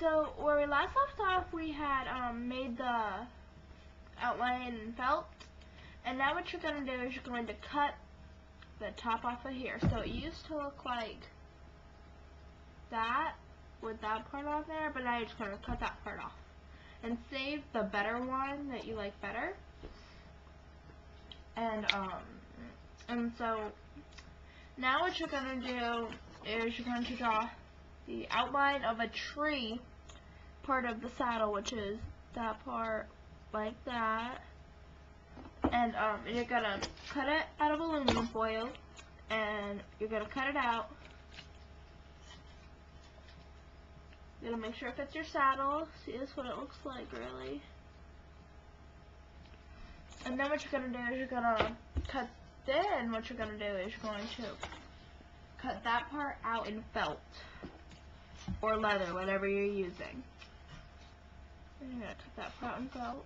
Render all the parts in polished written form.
So where we last left off, we had made the outline in felt, and now what you're going to do is you're going to cut the top off of here. So it used to look like that with that part on there, but now you're just going to cut that part off and save the better one that you like better. And so now what you're going to do is you're going to draw the outline of a tree part of the saddle, which is that part like that, and you're going to cut it out of aluminum foil, and you're going to cut it out. You're going to make sure it fits your saddle. See, this is what it looks like, really. And then what you're going to do is you're going to cut, then what you're going to do is you're going to cut that part out in felt or leather, whatever you're using. And you're going to cut that part out in felt.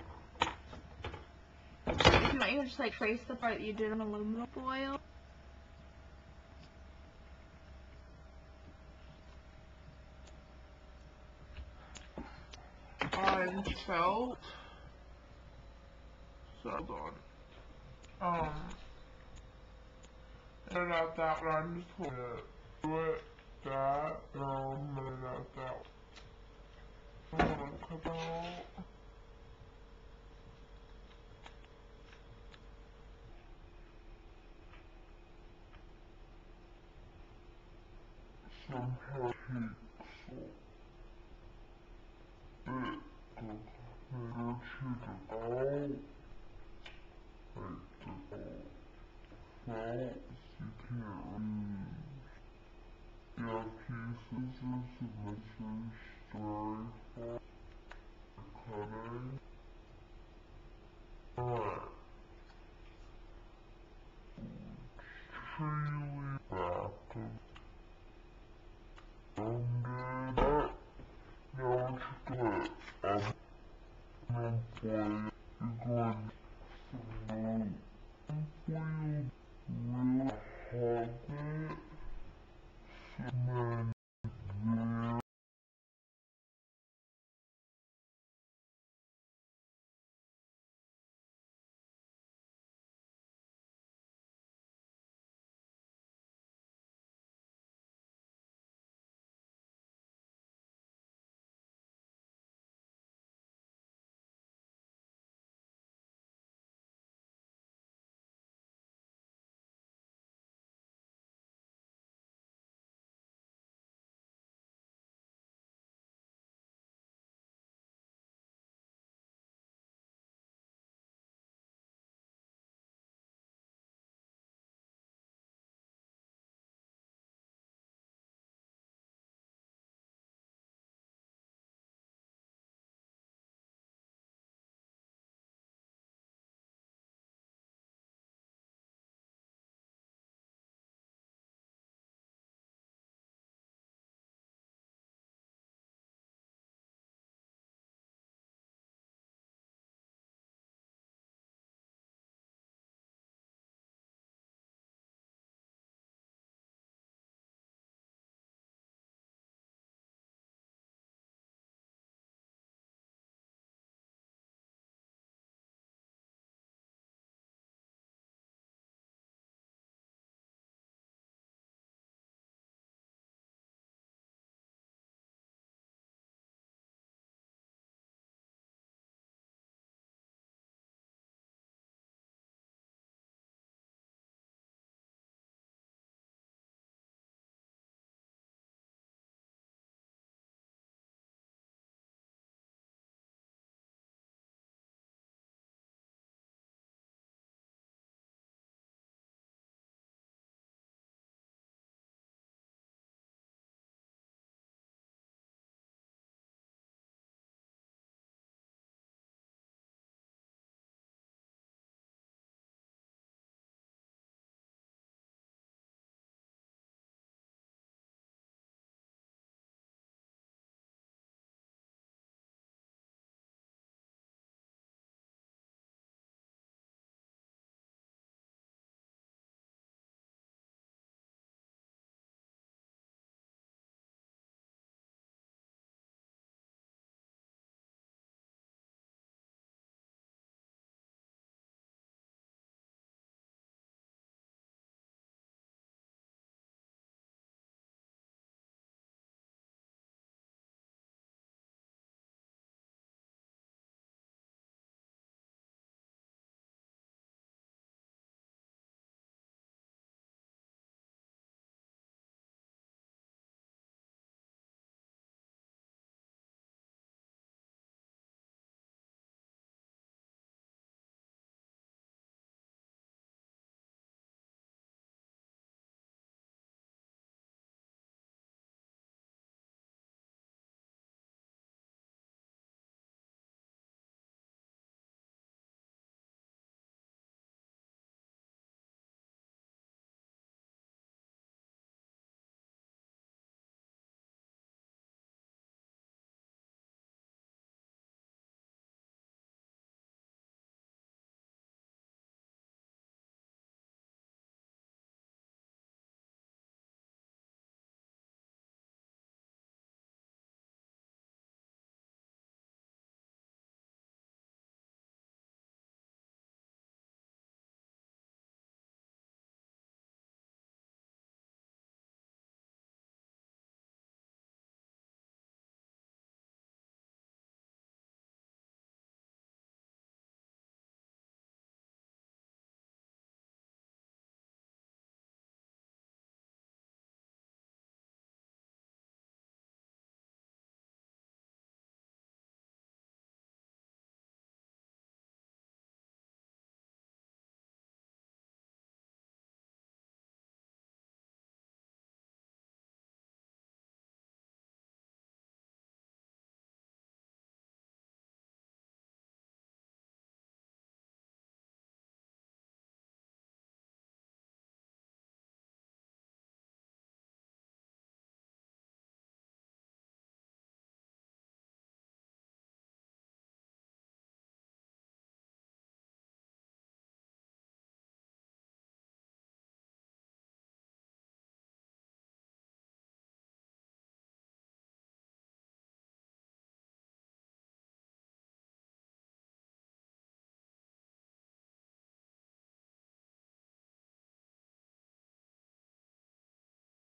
If you want, you can just like trace the part that you did on aluminum foil. On felt. So hold on. And out that one, I'm just going to do it, that, and out that. I'm going to cut out. Some pancakes. You can't pieces of the scissors, very far cutting.